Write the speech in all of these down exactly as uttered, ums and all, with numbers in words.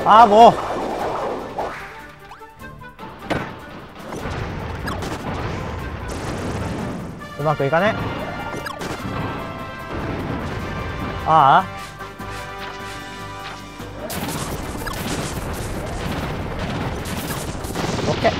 ああもううまくいかね。ああオッケー。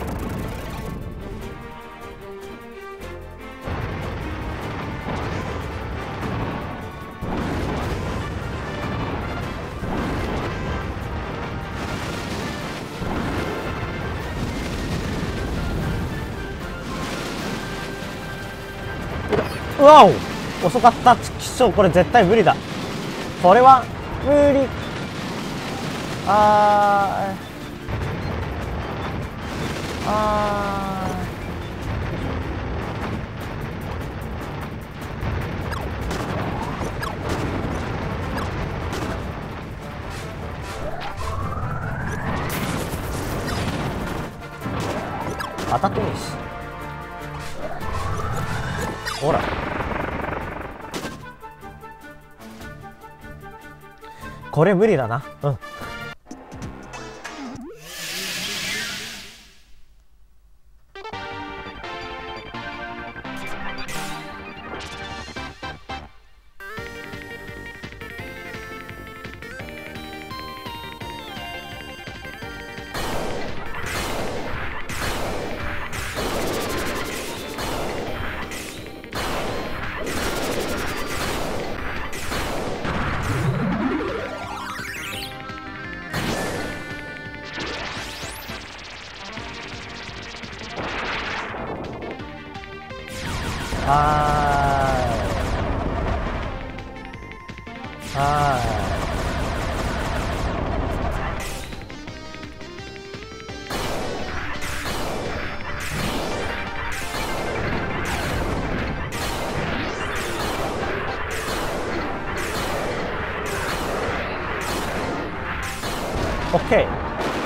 うわお遅かった。ちくしょう、これ絶対無理だ。これは無理。あーあー当たってねえし。ほらこれ無理だな。うん。はーいはーい。オッケー。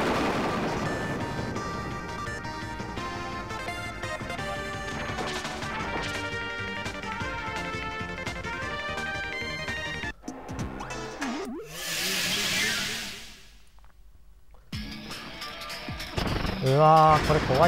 うわーこれ怖いって。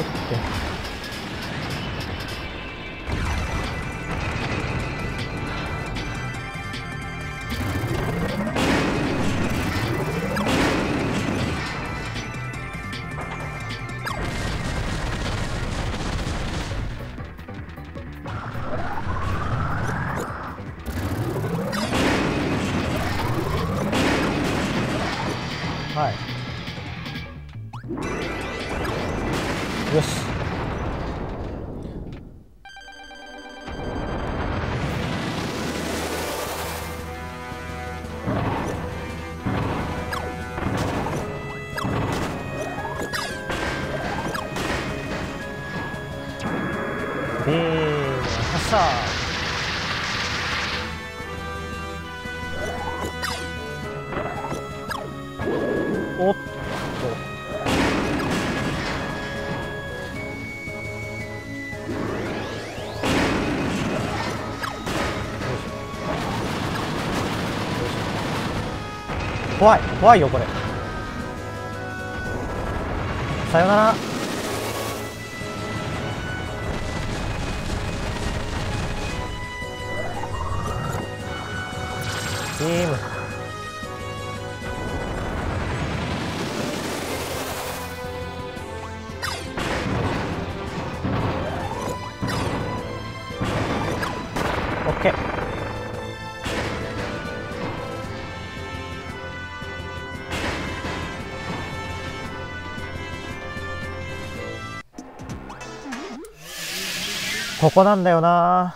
はいよし。ビーム発射。おっと怖い怖いよこれ。さよなら。ビームオッケー。ここなんだよな。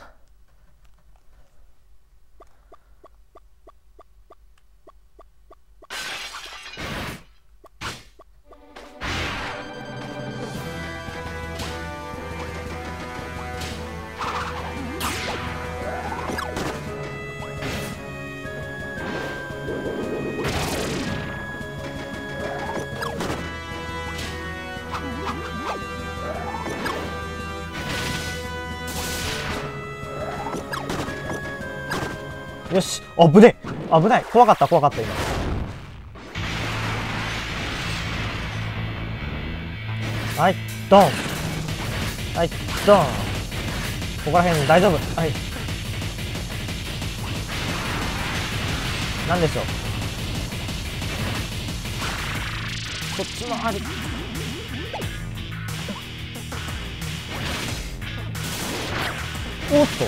よし、危ねえ危ない。怖かった怖かった今。 はい、ドン。はい、ドン。ここら辺大丈夫。はい。なんでしょう。こっちもある。おっと。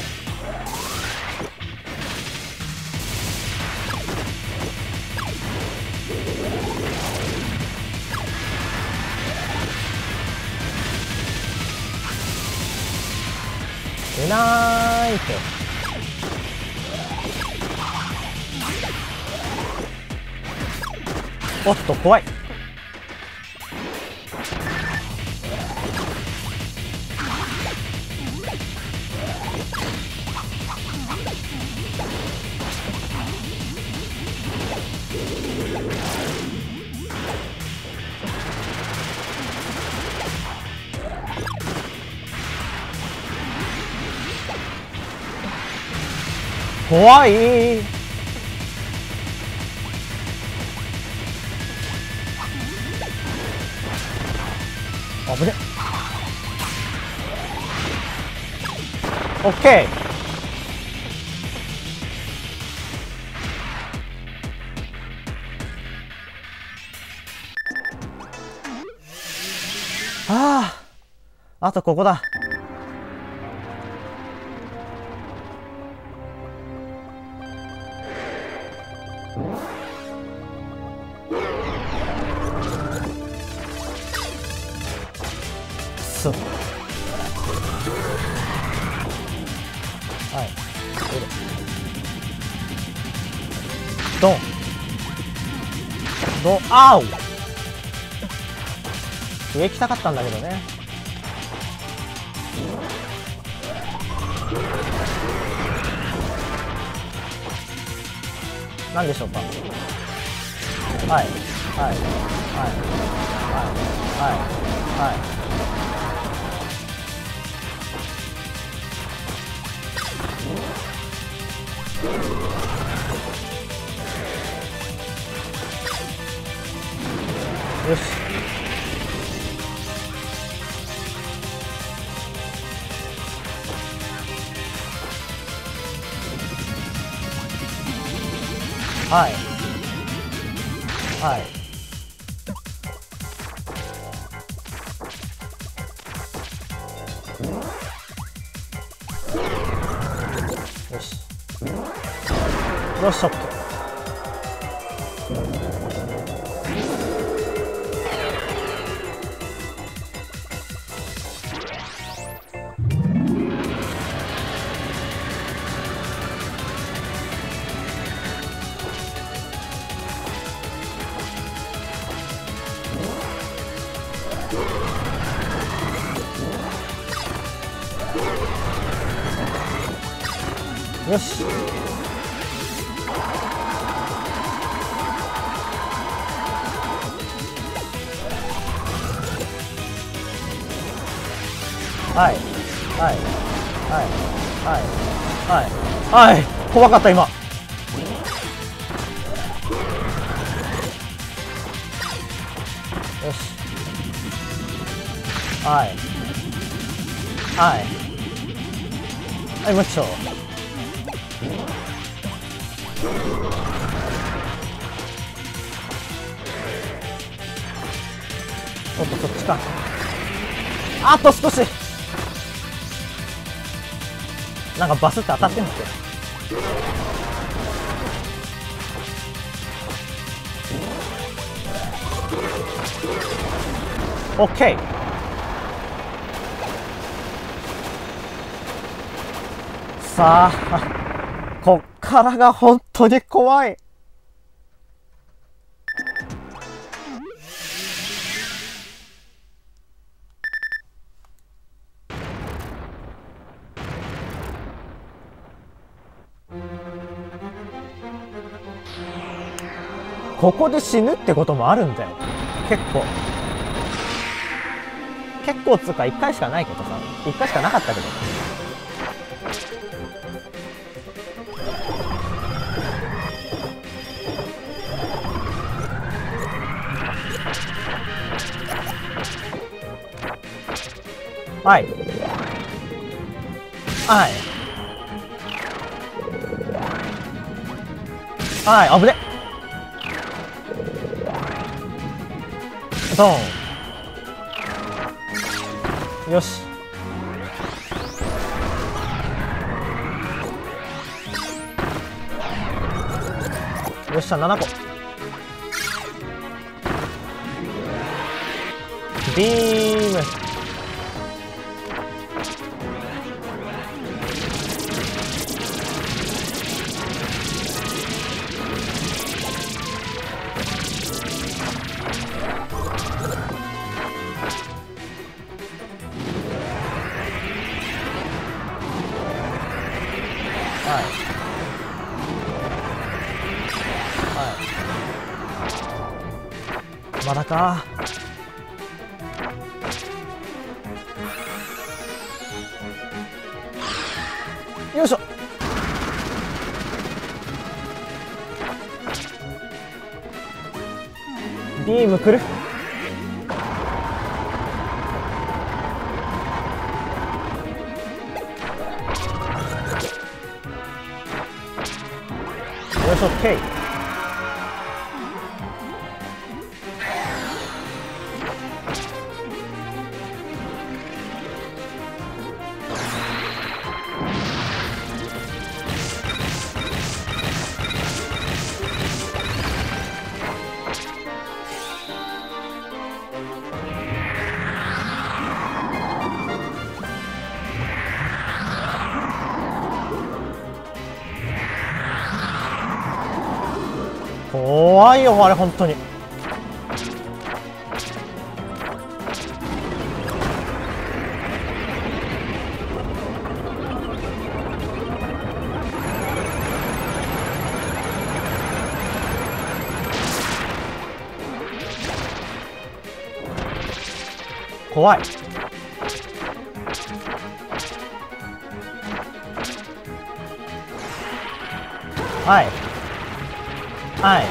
出ないって。おっと怖い。怖い。危ね。オッケー。ああ、あとここだ。そう。はい。ドン。ドン。あう。上行きたかったんだけどね。なんでしょうか。はいはいはいはいはいはい。よし。はいはい。よしよし、オッケー。よし。はいはいはいはいはいはい。怖かった今。よし。はいはいはい、もうちょ。おっとそっちか。あと少し。なんかバスって当たってんですよ。オッケー。さあ、こっからが本当に怖い。ここで死ぬってこともあるんだよ。結構結構つうかいっかいしかないけどさ、いっかいしかなかったけど。 はいはいはい、危ね。ドン。よし。よっしゃ、ななこ。ビーム。はい、まだか。よいしょ。ビーム来る。よいしょ、ケイ。怖いよあれ本当に。怖い。はいはい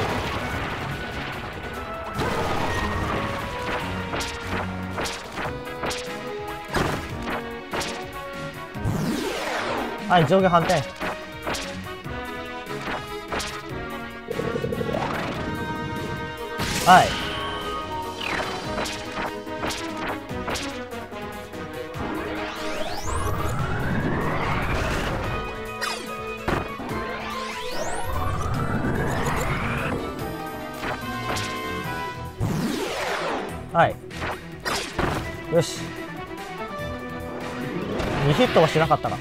はい、上下反転。はいはい、よし。にヒットはしなかったな。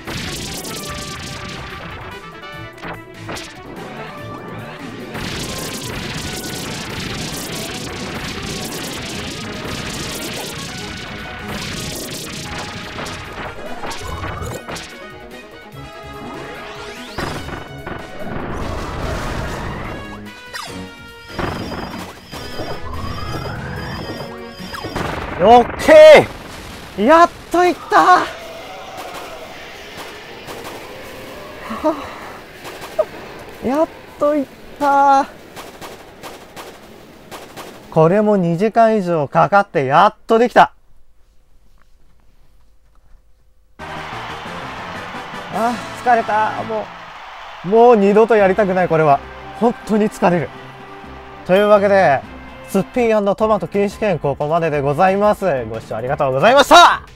オッケー、やっといったはやっといったこれもにじかん以上かかってやっとできた。あー疲れた。もうもう二度とやりたくない。これは本当に疲れる。というわけで、すっぴん&トマト禁止券ここまででございます。ご視聴ありがとうございました。